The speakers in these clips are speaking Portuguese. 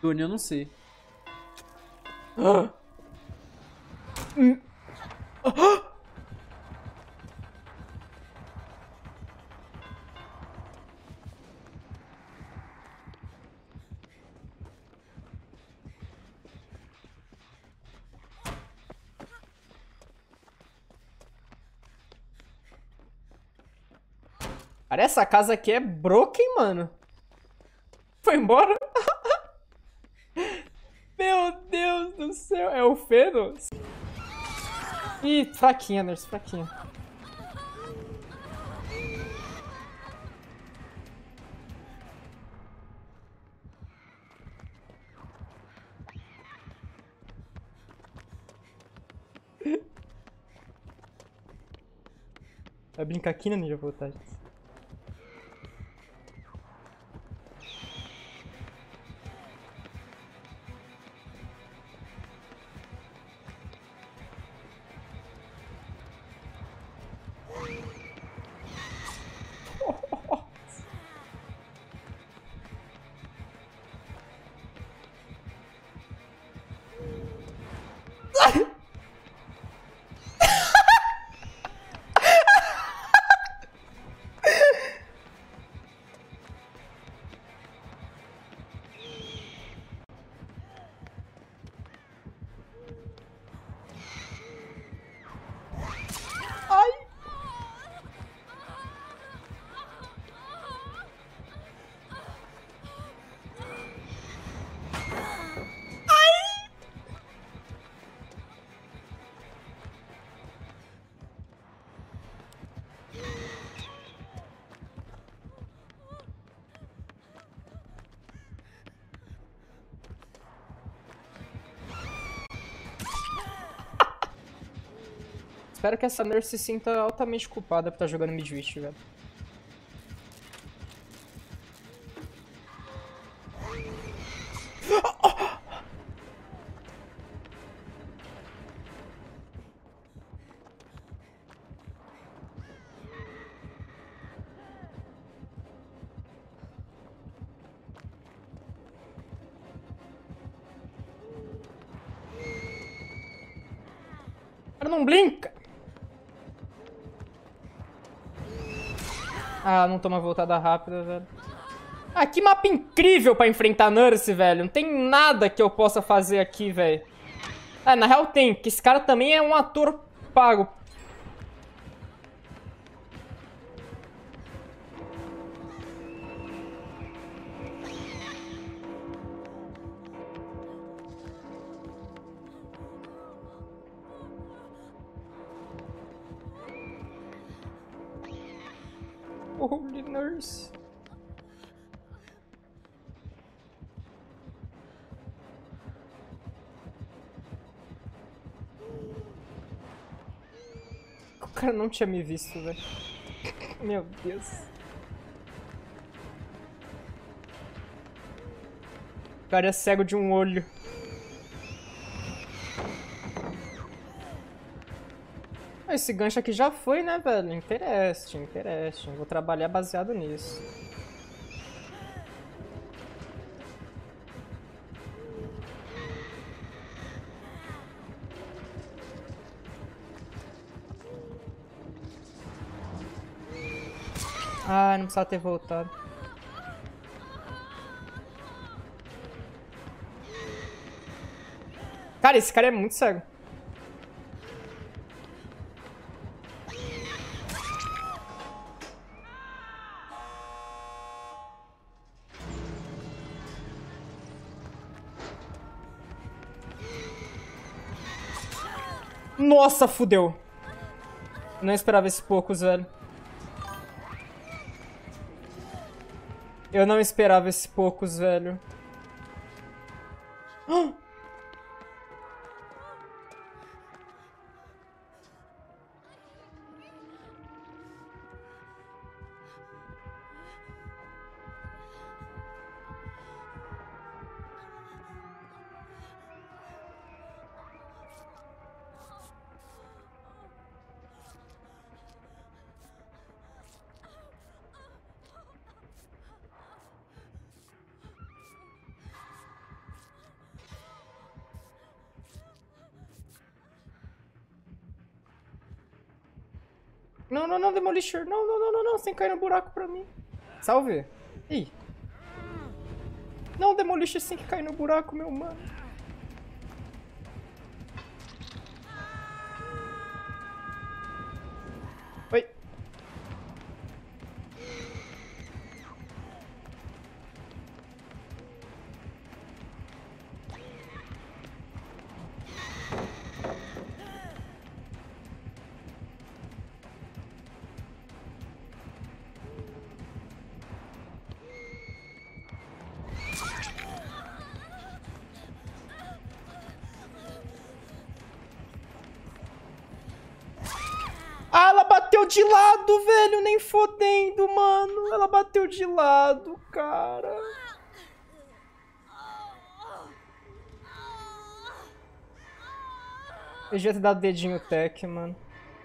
Tony, eu não sei. Cara, essa casa aqui é broken, mano. Foi embora? Meu Deus do céu. É o Feno? Ih, fraquinha, Nurse, fraquinha. Vai brincar aqui na Ninja Voltage. Espero que essa Nurse se sinta altamente culpada por estar jogando Midwich, velho. O cara não blinca! Ah, não toma voltada rápida, velho. Ah, que mapa incrível pra enfrentar Nurse, velho. Não tem nada que eu possa fazer aqui, velho. Ah, na real tem, porque esse cara também é um ator pago. Holy Nurse. O cara não tinha me visto, velho. Meu Deus. O cara é cego de um olho. Esse gancho aqui já foi, né, velho? Interesting, interesting. Vou trabalhar baseado nisso. Ah, não precisava ter voltado. Cara, esse cara é muito cego. Nossa, fudeu. Não esperava esse poucos, velho. Eu não esperava esse poucos, velho. Não, não, não, Demolisher. Não, não, não, não, não. Sem cair no buraco pra mim. Salve. Ih. Não, Demolisher sem que cair no buraco, meu mano. Oi. Ah, ela bateu de lado, velho. Nem fodendo, mano. Ela bateu de lado, cara. Eu devia ter dado dedinho tech, mano.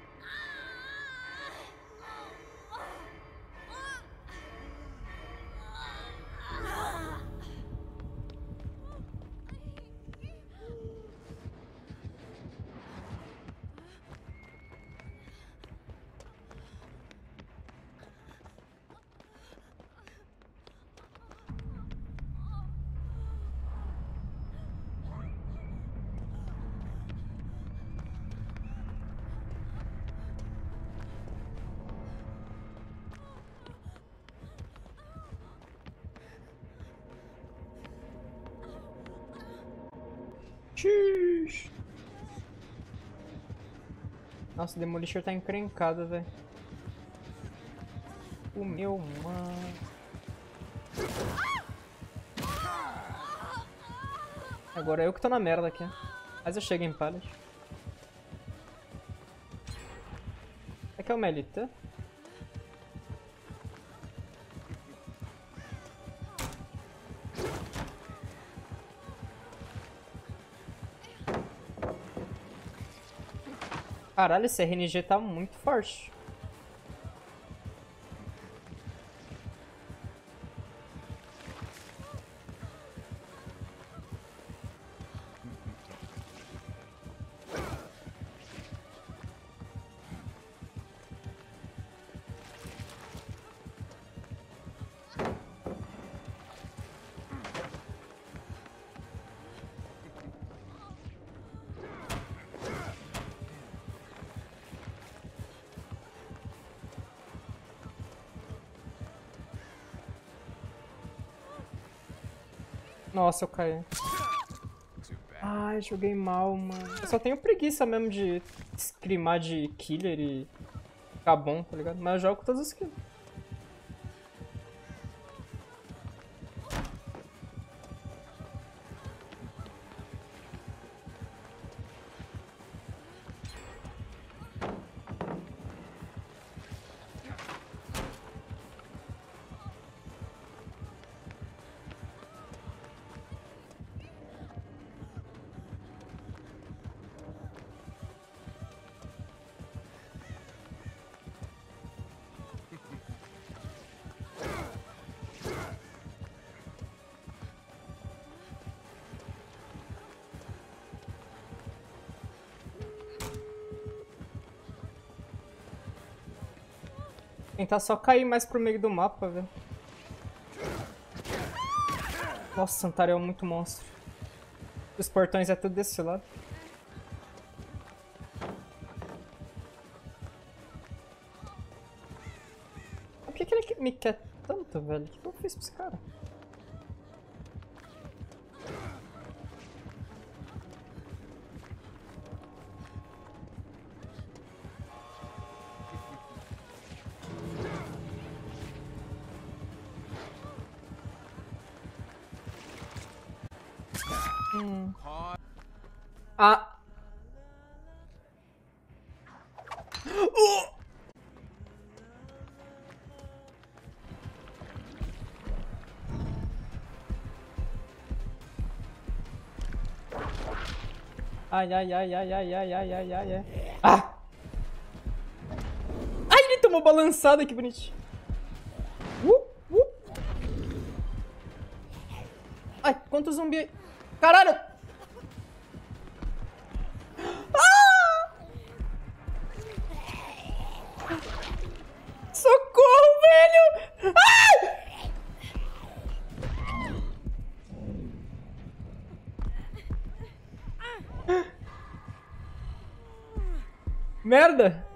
Xiii. Nossa, o Demolisher tá encrencado, velho. O meu mano. Agora eu que tô na merda aqui. Mas eu chego em pallet. Aqui é o Melita. Caralho, esse RNG tá muito forte. Nossa, eu caí. Ai, joguei mal, mano. Eu só tenho preguiça mesmo de scrimar de killer e ficar bom, tá ligado? Mas eu jogo com todos os kills. Tentar só cair mais pro meio do mapa, velho. Nossa, Santariel é muito monstro. Os portões é tudo desse lado. Por que ele me quer tanto, velho? O que eu fiz pra esse cara? Ah. Ai, ai, ai, ai, ai, ai, ai, ai, ai, ai. Ah! Ai, ele tomou balançada, que bonitinho. Ai, quanto zumbi aí. Caralho! Ah! Merda.